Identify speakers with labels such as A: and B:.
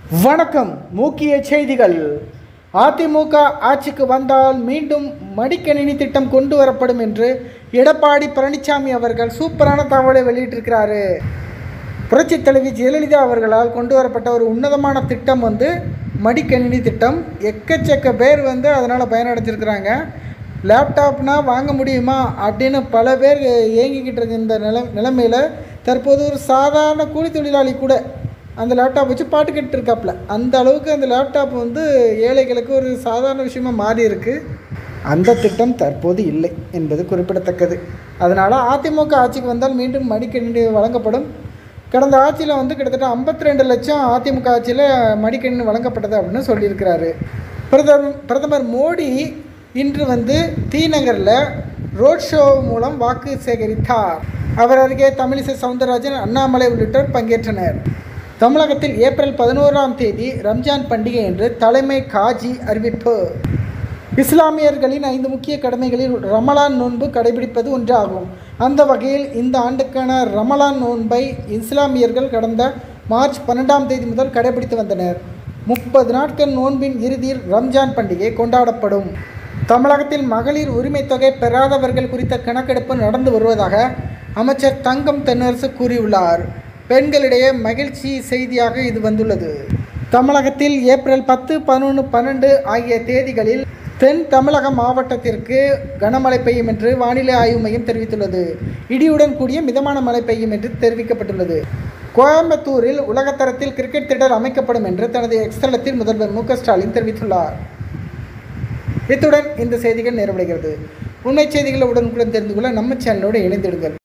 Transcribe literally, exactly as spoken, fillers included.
A: வணக்கம். முக்கிய செய்திகள். அதிமுக ஆட்சிக்கு வந்தால் மீண்டும் மடிக்கணினி திட்டம் கொண்டு வரப்படும் என்று எடப்பாடி பழனிசாமி அவர்கள் சூப்பரான தகவலை வெளியிட்டிருக்கிறாரு. புரட்சித் தலைவி ஜெயலலிதா அவர்களால் கொண்டு வரப்பட்ட ஒரு உன்னதமான திட்டம் வந்து மடிக்கணினி திட்டம். எக்கச்சக்க பேர் வந்து அதனால் பயனடைஞ்சிருக்கிறாங்க. லேப்டாப்னால் வாங்க முடியுமா அப்படின்னு பல பேர் ஏங்கிக்கிட்டு இருக்க இந்த நில நிலைமையில் தற்போது ஒரு சாதாரண கூலி தொழிலாளி கூட அந்த லேப்டாப் வச்சு பாட்டு கேட்டு இருக்காப்புல. அந்த அளவுக்கு அந்த லேப்டாப் வந்து ஏழைகளுக்கு ஒரு சாதாரண விஷயமாக மாறி இருக்குது. அந்த திட்டம் தற்போது இல்லை என்பது குறிப்பிடத்தக்கது. அதனால் அதிமுக ஆட்சிக்கு வந்தால் மீண்டும் மடிக்கணினி வழங்கப்படும். கடந்த ஆட்சியில் வந்து கிட்டத்தட்ட ஐம்பத்தி ரெண்டு லட்சம் அதிமுக ஆட்சியில் மடிக்கணினி வழங்கப்பட்டது அப்படின்னு சொல்லியிருக்கிறாரு. பிரதமர் பிரதமர் மோடி இன்று வந்து தீநகரில் ரோட் ஷோ மூலம் வாக்கு சேகரித்தார். அவர் அருகே தமிழிசை சவுந்தரராஜன், அண்ணாமலை உள்ளிட்டோர் பங்கேற்றனர். தமிழகத்தில் ஏப்ரல் பதினோராம் தேதி ரம்ஜான் பண்டிகை என்று தலைமை காஜி அறிவிப்பு. இஸ்லாமியர்களின் ஐந்து முக்கிய கடமைகளில் ரமலான் நோன்பு கடைபிடிப்பது ஒன்றாகும். அந்த வகையில் இந்த ஆண்டுக்கான ரமலான் நோன்பை இஸ்லாமியர்கள் கடந்த மார்ச் பன்னெண்டாம் தேதி முதல் கடைபிடித்து வந்தனர். முப்பது நாட்கள் நோன்பின் இறுதியில் ரம்ஜான் பண்டிகை கொண்டாடப்படும். தமிழகத்தில் மகளிர் உரிமை தொகை பெறாதவர்கள் குறித்த கணக்கெடுப்பு நடந்து வருவதாக அமைச்சர் தங்கம் தென்னரசு கூறியுள்ளார். பெண்களிடையே மகிழ்ச்சி செய்தியாக இது வந்துள்ளது. தமிழகத்தில் ஏப்ரல் பத்து, பதினொன்று, பன்னெண்டு ஆகிய தேதிகளில் தென் தமிழக மாவட்டத்திற்கு கனமழை பெய்யும் என்று வானிலை ஆய்வு மையம் தெரிவித்துள்ளது. இடியுடன் கூடிய மிதமான மழை பெய்யும் என்று தெரிவிக்கப்பட்டுள்ளது. கோயம்புத்தூரில் உலகத்தரத்தில் கிரிக்கெட் திடல் அமைக்கப்படும் என்று தனது எக்ஸ் தளத்தில் முதல்வர் மு க ஸ்டாலின் தெரிவித்துள்ளார். இத்துடன் இந்த செய்திகள் நிறைவடைகிறது. உண்மை செய்திகளை உடனுக்குடன் தெரிந்து கொள்ள நம்ம சேனலோடு இணைந்திடுங்கள்.